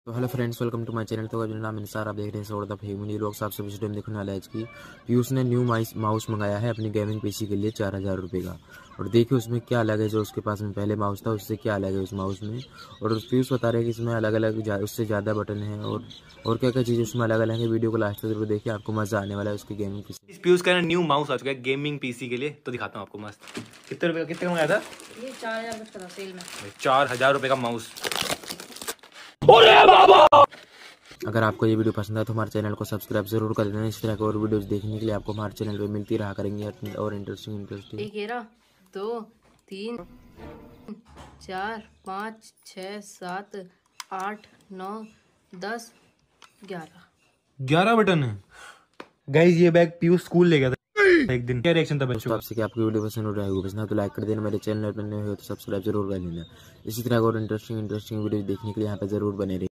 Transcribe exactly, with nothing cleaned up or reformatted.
तो hello friends, welcome to my channel. तो मेरा नाम इंसार, आप देख रहे हैं सोड द फैमिली लोग। आप सभी स्टूडेंट देखने वाला है कि पीयूष ने न्यू माउस मंगाया है अपनी गेमिंग पीसी के लिए चार हज़ार रुपये का। और देखिए उसमें क्या अलग है, जो उसके पास में पहले माउस था उससे क्या अलग है उस माउस में। और पीयूष बता रहे हैं कि इसमें अलग अलग जा, उससे ज़्यादा बटन है और और क्या क्या चीज़ें उसमें अलग अलग है। वीडियो को लास्ट तक जरूर देखिए, आपको मज़ा आने वाला है उसकी गेमिंग पीसी। इस पीयूष का न्यू माउस आ चुका है गेमिंग पीसी के लिए, तो दिखाता हूँ आपको। मस्त कितने रुपए का कितने का मंगाया था? ये चार हजार का था सेल में। चार हजार रुपए का माउस। अगर आपको ये वीडियो पसंद है तो हमारे चैनल को सब्सक्राइब जरूर कर देना। इस तरह के और वीडियोस देखने के लिए आपको हमारे चैनल पे मिलती रहा करेंगे और इंटरेस्टिंग इंटरेस्टिंग एक घेरा, दो, तीन, चार, पाँच, छः, सात, आठ, नौ, दस, ग्यारह ग्यारह बटन है गाइस। ये बैग पीयूष स्कूल ले गया था एक दिन। क्या रिएक्शन था बच्चों का? आपसे कि आपकी वीडियो पसंद हो रहा है पसंद तो लाइक कर देना। मेरे चैनल पर नए हो तो सब्सक्राइब जरूर कर लेना। इसी तरह और इंटरेस्टिंग इंटरेस्टिंग वीडियो देखने के लिए यहाँ पे जरूर बने रहिए।